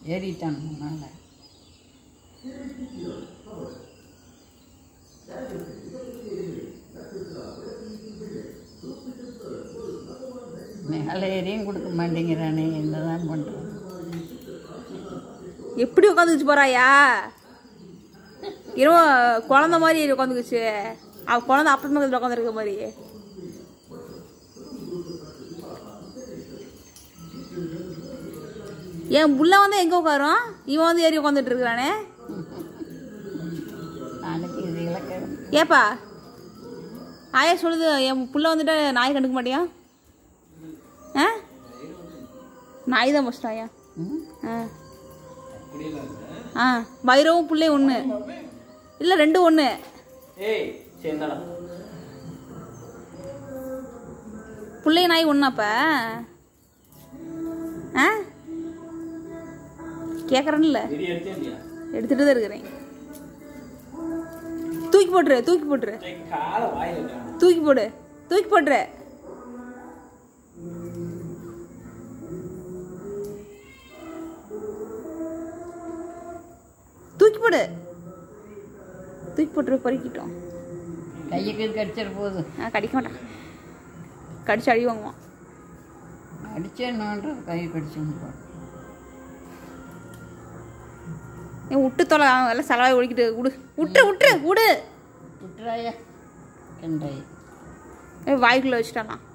ஏறிட்டான் முன்னால். மேலே ஏறியும் கொடுக்க மாட்டேங்கிறானே, என்னதான் பண்ணுறான்? எப்படி உட்காந்துக்குச்சு போறாயா? இரவு குழந்த மாதிரி உட்காந்துக்குச்சு. அவ குழந்தை அப்பா பக்கத்தில் உட்காந்துருக்க மாதிரி. என் புள்ள வந்து எங்க உட்காரும்? இவன் வந்து ஏறி உட்காந்துட்டு இருக்கிறானே. ஏப்பா ஆயா சொல்லுது, என் புள்ள வந்துட்டு நாய் கண்டுக்க மாட்டியா? ஆ நாய் தான் ஃபஸ்ட் ஆயா. ஆ வைரவும் பிள்ளையும் ஒன்று இல்லை, ரெண்டு ஒன்று. பிள்ளை நாய் ஒன்றாப்ப? ஆ கேட்குறேன்ல, எடுத்துட்டு தான் இருக்கிறேன். தூக்கி போட்டுரு, தூக்கி போட்டுரு, தூக்கி போடு, தூக்கி போட்டுரு. தூக்கி போடு, தூக்கி போட்டுரு, பறிக்கிட்டோம். கையை கடிச்சிட போகுது. கடிக்க மாட்டான், கடிச்சு அடி வாங்குவான். அடிச்சேன்னுன்ற கையை கடிச்சு விட்டு தொலை. எல்லாம் செலவாய் ஒழிக்கிட்டு விடு, விட்டுரு விட்டுரு விடு, விட்டுறாயா கண்டாய் வாய்க்குள்ளே வச்சுட்டானா?